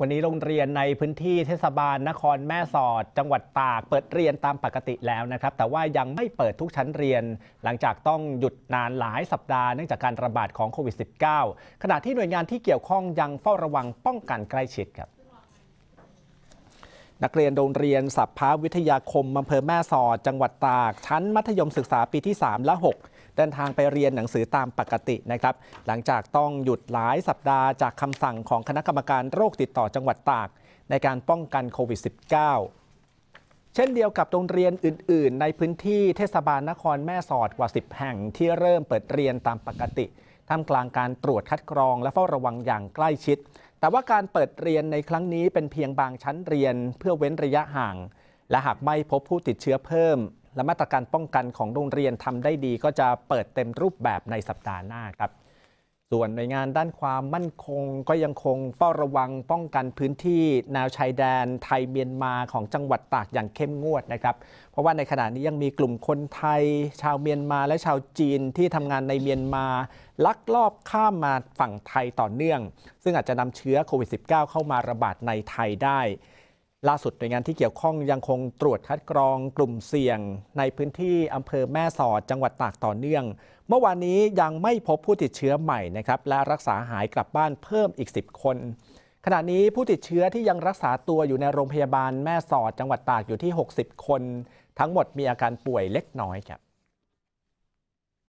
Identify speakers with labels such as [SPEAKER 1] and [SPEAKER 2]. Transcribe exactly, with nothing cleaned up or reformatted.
[SPEAKER 1] วันนี้โรงเรียนในพื้นที่เทศบาลนครแม่สอดจังหวัดตากเปิดเรียนตามปกติแล้วนะครับแต่ว่ายังไม่เปิดทุกชั้นเรียนหลังจากต้องหยุดนานหลายสัปดาห์เนื่องจากการระบาดของโควิด สิบเก้า ขณะที่หน่วยงานที่เกี่ยวข้องยังเฝ้าระวังป้องกันใกล้ชิดครับนักเรียนโรงเรียนสัพพะวิทยาคมอำเภอแม่สอดจังหวัดตากชั้นมัธยมศึกษาปีที่สามและหกเดินทางไปเรียนหนังสือตามปกตินะครับหลังจากต้องหยุดหลายสัปดาห์จากคำสั่งของคณะกรรมการโรคติดต่อจังหวัดตากในการป้องกันโควิด สิบเก้า เช่นเดียวกับโรงเรียนอื่นๆในพื้นที่เทศบาลนครแม่สอดกว่าสิบแห่งที่เริ่มเปิดเรียนตามปกติท่ามกลางการตรวจคัดกรองและเฝ้าระวังอย่างใกล้ชิดแต่ว่าการเปิดเรียนในครั้งนี้เป็นเพียงบางชั้นเรียนเพื่อเว้นระยะห่างและหากไม่พบผู้ติดเชื้อเพิ่มและมาตรการป้องกันของโรงเรียนทำได้ดีก็จะเปิดเต็มรูปแบบในสัปดาห์หน้าครับส่วนหน่วยงานด้านความมั่นคงก็ยังคงเฝ้าระวังป้องกันพื้นที่แนวชายแดนไทยเมียนมาของจังหวัดตากอย่างเข้มงวดนะครับเพราะว่าในขณะนี้ยังมีกลุ่มคนไทยชาวเมียนมาและชาวจีนที่ทำงานในเมียนมาลักลอบข้ามมาฝั่งไทยต่อเนื่องซึ่งอาจจะนำเชื้อโควิด สิบเก้า เข้ามาระบาดในไทยได้ล่าสุดหน่วยงานที่เกี่ยวข้องยังคงตรวจคัดกรองกลุ่มเสี่ยงในพื้นที่อำเภอแม่สอดจังหวัดตากต่อเนื่องเมื่อวานนี้ยังไม่พบผู้ติดเชื้อใหม่นะครับและรักษาหายกลับบ้านเพิ่มอีกสิบคนขณะนี้ผู้ติดเชื้อที่ยังรักษาตัวอยู่ในโรงพยาบาลแม่สอดจังหวัดตากอยู่ที่หกสิบคนทั้งหมดมีอาการป่วยเล็กน้อยครับ